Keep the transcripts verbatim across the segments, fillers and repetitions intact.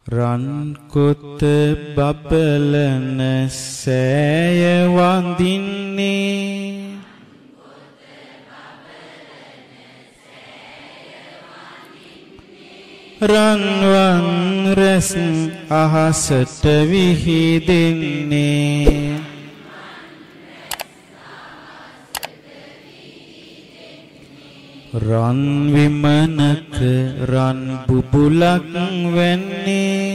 රන් කොත බබලන සෑය වඳින්නේ රන්වන් රැස් අහසට විහිදෙන්නේ රන් විමනක රන් බුබුලක් වෙන්නේ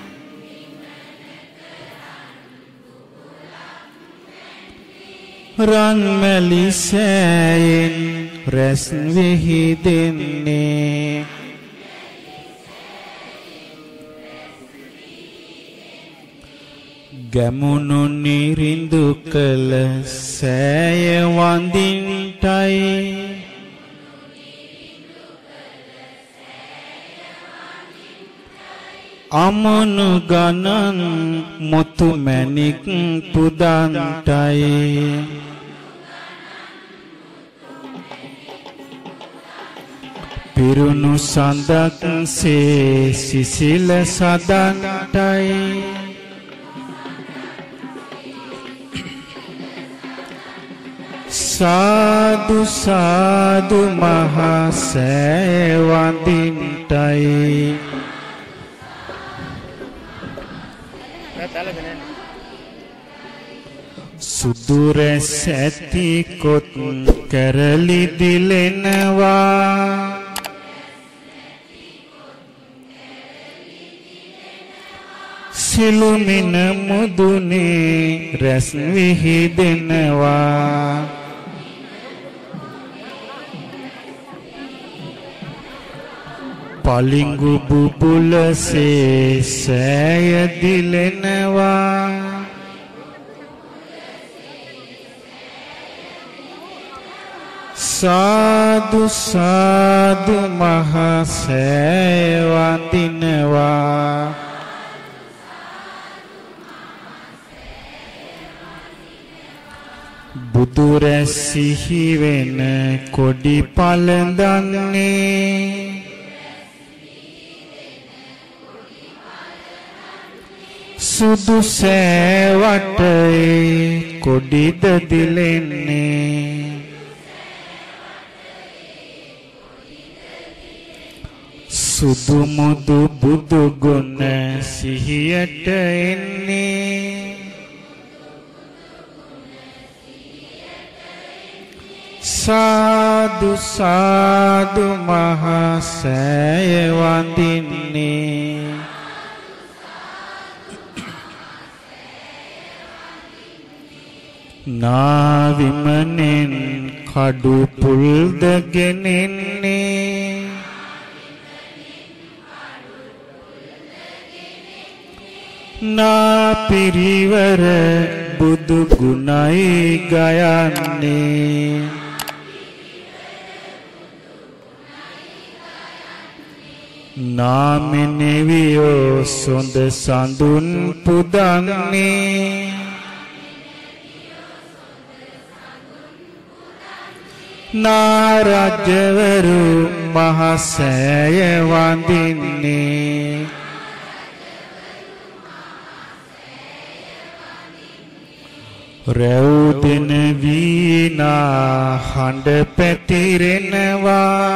රන් මැලි සෑයෙන් රැස් විහිදෙන්නේ ගැමුණු නිරිඳු කළ සෑය වඳින්ටයි අමනු ගණන් මුතු මැණික් පුදන්ටයි පිරුණු සඳක් සේ සිසිල සදන්ටයි සාදු සාදු මහා සෑය වඳින්ටයි සුදු රැස් ඇති කොත් කරලි දිලෙනවා සිළුමින මුදුනේ රැස් විහිදෙනවා පලිඟු බුබුලසේ සෑය දිලෙනවා සාදු සාදු මහා සෑය වඳිනවා බුදු රැස් සිහි වෙන කොඩි පළඳන්නේ සුදු සෑවටේ කොඩිද දිලෙන්නේ සුදු මුදු බුදු ගුණ සිහියට එන්නේ සාදු සාදු මහා සෑය වඳින්නේ නාවිමනෙන් කඩු පුල්ද ගෙනෙන්නේ නා පිරිවර බුදු ගුණයි ගයන්නේ නාමෙනෙවියෝ සොඳ සඳුන් පුදන්නේ නාරජවරු මහා සෑය වඳින්නේ රැවුදෙන වීණා හඬ පැතිරෙනවා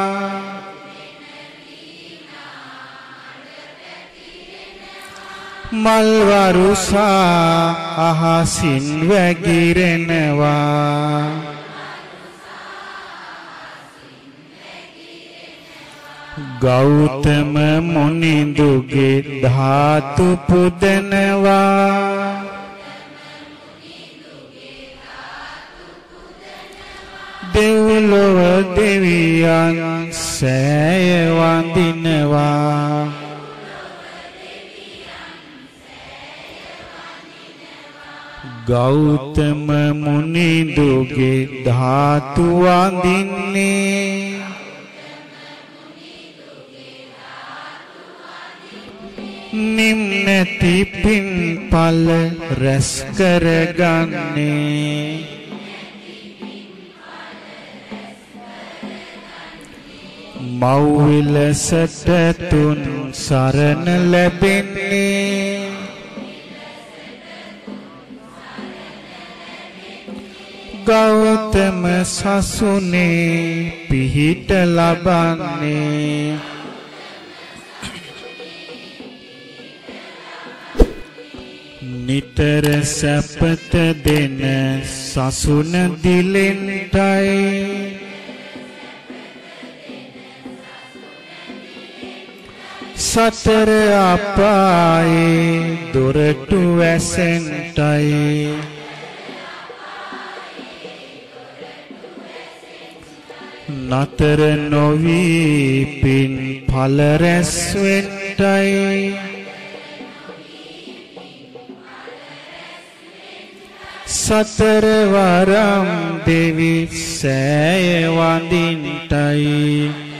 මල් වරුසා අහසින් වැగిරෙනවා ගෞතම මුනිඳුගේ ධාතු පුදනවා දෙව්ලොව දෙවියන් සෑය වඳිනවා ගෞතම මුනිඳුගේ ධාතු වඳින්නේ නිම්නති පින් පල රැස් කරගන්නේ මව්විලසට තුන් සරණ ලැබෙන්නේ ගෞතම සසුනේ පිහිට ලබන්නේ නිතර සැපත දෙන සසුන දිලෙන්ටයි සතර අපායේ දොරටු වැසෙන්ටයි නතර නොවි පින් ඵල රැස් වෙන්ටයි සතර වරම් දෙවි සෑය වඳින්ටයි